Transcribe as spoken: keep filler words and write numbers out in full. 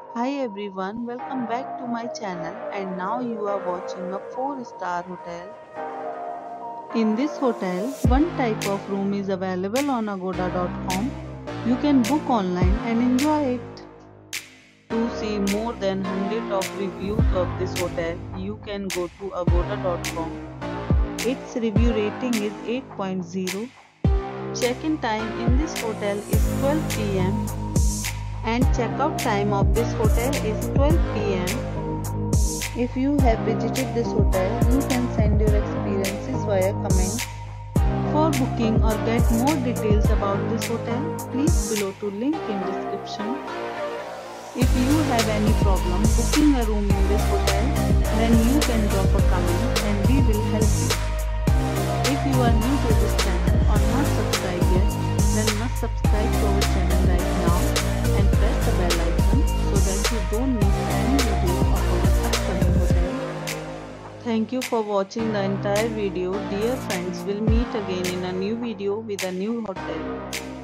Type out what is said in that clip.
Hi everyone, welcome back to my channel and now you are watching a four star hotel. In this hotel, one type of room is available on agoda dot com. You can book online and enjoy it. To see more than one hundred of reviews of this hotel, you can go to agoda dot com. Its review rating is eight point zero. Check-in time in this hotel is twelve p m and check-out time of this hotel is twelve p m If you have visited this hotel, you can send your experiences via comments. For booking or get more details about this hotel, please below to link in description. If you have any problem booking a room in this hotel, then you can drop a comment and we will help you. If you are new to this channel or not subscribed yet, then must subscribe to our channel right now and press the bell icon so that you don't miss any video of our upcoming hotel. Thank you for watching the entire video. Dear friends, we'll meet again in a new video with a new hotel.